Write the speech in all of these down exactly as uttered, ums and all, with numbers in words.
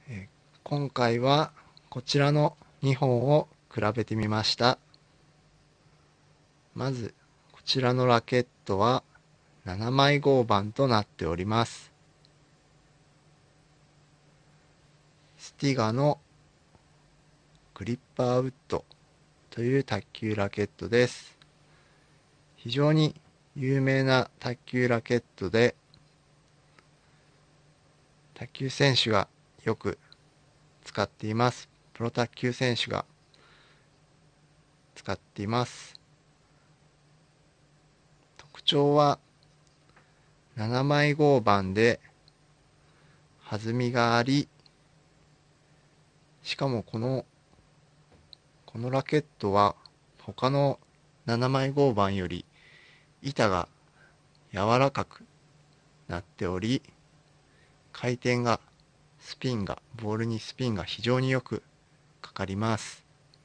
えー今回はこちらのにほんを比べてみました。まずこちらのラケットはななまい合板となっております。スティガのグリッパーウッドという卓球ラケットです。非常に有名な卓球ラケットで、卓球選手がよく使っています。プロ卓球選手が使っています。特徴はななまい合板で弾みがあり、しかもこのこのラケットは他のななまい合板より板が柔らかくなっており、回転がスピンがボールにスピンが非常によくかかります。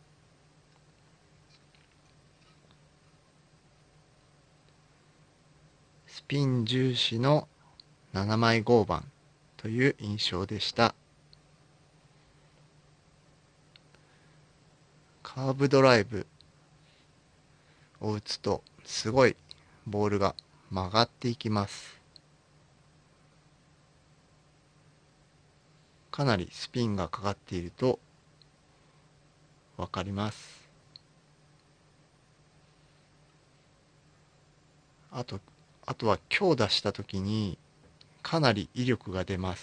スピン重視のななまい合板という印象でした。カーブドライブを打つとすごいボールが曲がっていきます。かなりスピンがかかっているとわかります。あと、あとは強打した時にかなり威力が出ます。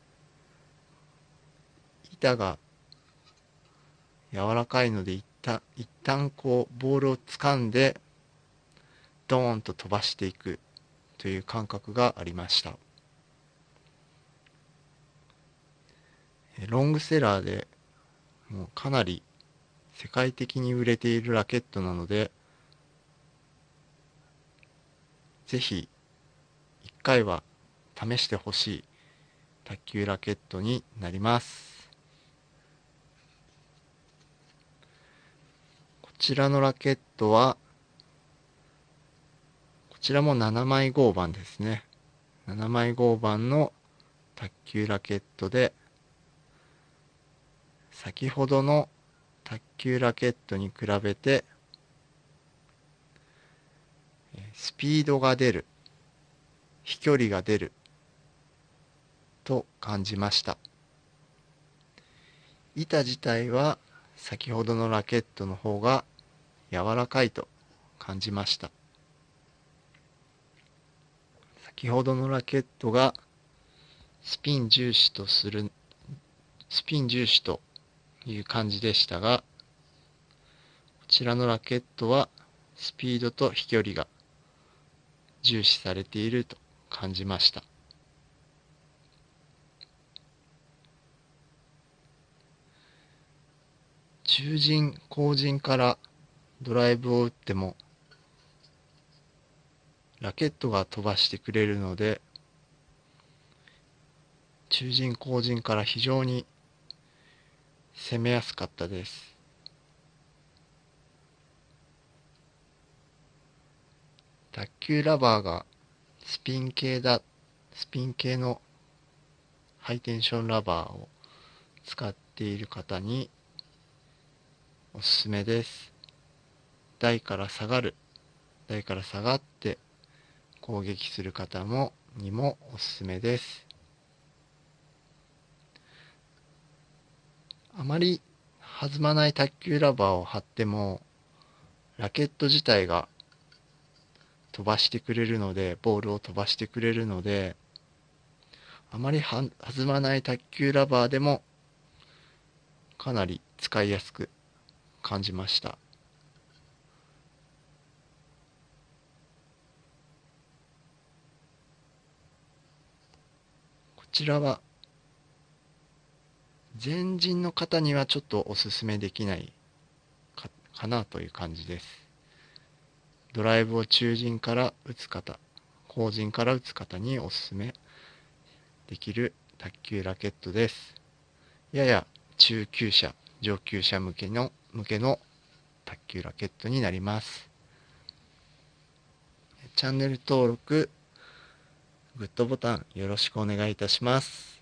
板が柔らかいので一旦、一旦こうボールを掴んでドーンと飛ばしていくという感覚がありました。ロングセラーでもうかなり世界的に売れているラケットなので、ぜひ一回は試してほしい卓球ラケットになります。こちらのラケットはこちらもななまい合板ですね。ななまい合板の卓球ラケットで、先ほどの卓球ラケットに比べてスピードが出る、飛距離が出ると感じました。板自体は先ほどのラケットの方が柔らかいと感じました。先ほどのラケットがスピン重視とする、スピン重視という感じでしたが、こちらのラケットはスピードと飛距離が重視されていると感じました。中陣、後陣からドライブを打ってもラケットが飛ばしてくれるので、中陣、後陣から非常に攻めやすかったです。卓球ラバーがスピン系だ、スピン系のハイテンションラバーを使っている方におすすめです。台から下がる、台から下がって攻撃する方もにもおすすめです。あまり弾まない卓球ラバーを貼ってもラケット自体が飛ばしてくれるので、ボールを飛ばしてくれるので、あまり弾まない卓球ラバーでもかなり使いやすく感じました。こちらは前陣の方にはちょっとおすすめできないか、かなという感じです。ドライブを中陣から打つ方、後陣から打つ方におすすめできる卓球ラケットです。やや中級者、上級者向けの向けの卓球ラケットになります。チャンネル登録、グッドボタンよろしくお願いいたします。